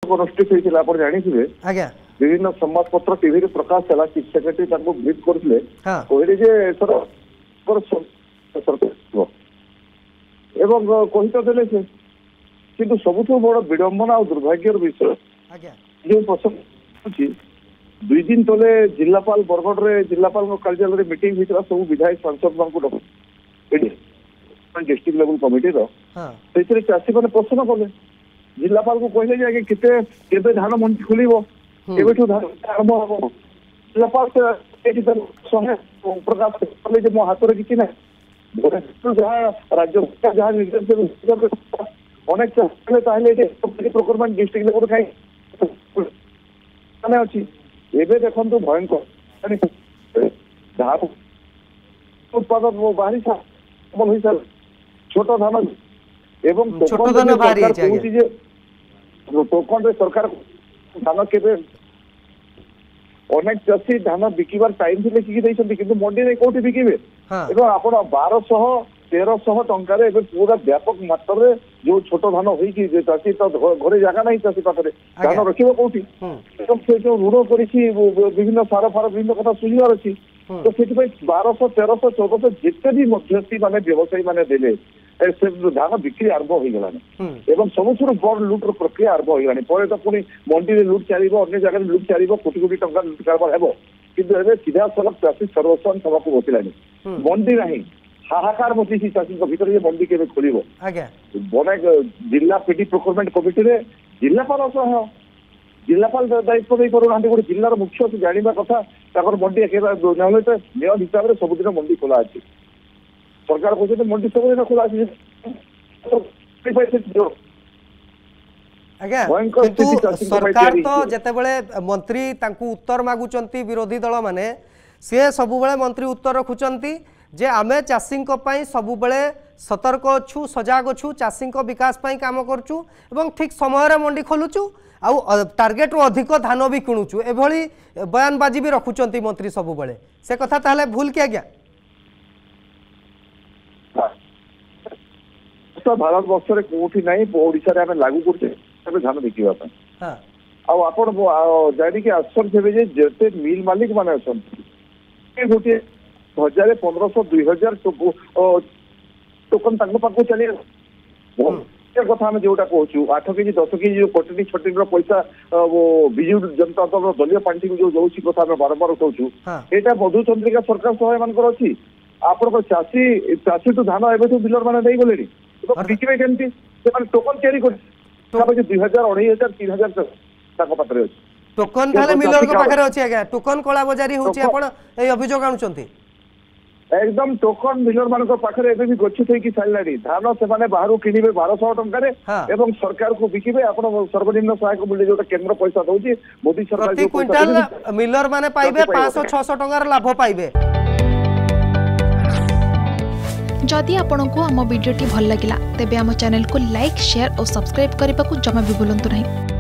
अनुष्ठित होता आप जानी आज्ञा विभिन्न समाजपत्र टीवी प्रकाश है चीफ सेक्रेटरी ब्रीफ करते हाँ कहले कही तो देले से किंतु सबुठ बड़ विडंबना और दुर्भाग्यर विषय आज्ञा जो प्रसंग 2 दिन तले जिलापाल बरगढ़ रे जिलापाल कार्यालय मीटिंग होता सब विधायक सांसद डिस्ट्रिक्ट लेवल कमिटी हाँ चाषी मैंने प्रश्न कले जिलापाल को कहले जे केते धान मंडी खोल धान आरंभ हम जिलापाल प्रकाश कले मो हाथ में किसी ना जहाँ राज्य सरकार जहाँ निर्देश अनेक चाषी प्रोक्योरमेंट डिस्ट्रिक्ट लेवल कहीं अच्छी एवं देखो भयंकर धान उत्पादन बाहरी साल छोट धान एवं टोकन सरकार धान के अनेक चाषी धान बिकिबार टाइम से लिखिकी किंतु मंडी में कौटी बिकिबे एवं आप 1200-1300 टंकार पूरा व्यापक मात्रा रे जो छोट धान होई चाषी तो घरे जगह नहीं चाषी पाखे धान रखिबो कौटी से जो ऋण कर विभिन्न सार फार विभिन्न कथा शुणवार अच्छी तो से 1200-1300-1400 जिते भी मध्यस्थी माने व्यवसायी माने देले से धान बिक्री आरंभ हो गलानी एवं सबुठ बड़ लुट्र प्रक्रिया आरंभ हो गलानी पर तो पुणी मंडी लुट चलो अन्य जगह लुट चलो कोटी कोटी टंका लुट कारबार हेबो किंतु एबे सीधा सड़क चाषी सर्वस्वान सभा को बसिलानी मंडी नहीं हाहाकार मची चाषी भीतर ये मंडी के खोल बने जिला पीडी प्रोक्योरमेंट कमिटी रे जिलापाल सह जिलापाल दायित्व नहीं करूना गोटे जिलार मुख्य से जानवा कथा मंडी नियम हिसाब से सबुदिन मंडी खोला अच्छी सरकार कहते मंडी सबुदिन खोला सरकार तो जितेबले मंत्री तांकू उत्तर मागुचंती विरोधी दल माने सी सबुबले मंत्री उत्तर रखुचंती जे आमे चाषी सबुबले सतर्क अच्छु सजग अच्छु चाषी विकास काम करुचु एवं ठीक समय मंडी खोलुचु आउ टार्गेट रु अधिक धान भी किणुचु एभली बयानबाजी भी रखुचंती मंत्री सबुबले से कथा ताहले भूल कि आज्ञा भारत वर्ष में कौटी ना ओडिशा रे लागू कर धान बिकवा जानिक आश्चर्य जेते मिल मालिक मान गोटे 1000-1500-2000 टोकन पाक चली कथा आम जोटा कहूँ 8 केजी 10 केजी जो कटनी छटिन पैसा विजु जनता दल दलीय पार्टी जो जाऊँगी कथा बारंबार उठाऊ यहाँ मधुचंद्रिका सरकार सहाय अच्छी आप चाषी तो धान एवं बिलर मैंने नहीं गले बिके केमती टोकन तैयारी कर 2000 2500 3000 पाखे अच्छी टोकन थाले मिलर को पाखरे अछि आगा टोकन कोला बजारी होछि आपण ए अभियोग आनुचंती एकदम टोकन मिलर मान पाखे एबे भी गच्छित होई कि सालाडी धान से माने बाहरु किनिबे 1200 टंका रे एवं सरकार को बिकिबे आपण सर्वनिम्न सहायक मूल्य जोटा केंद्र पैसा दउछि मोदी सरकार प्रति क्विंटल मिलर माने पाइबे 500-600 टंका रे लाभ पाइबे। जदि आपंक आम भिडी भल लगा तेब आम चैनल को लाइक शेयर और सब्सक्राइब करने को जमा भी भूलु नहीं।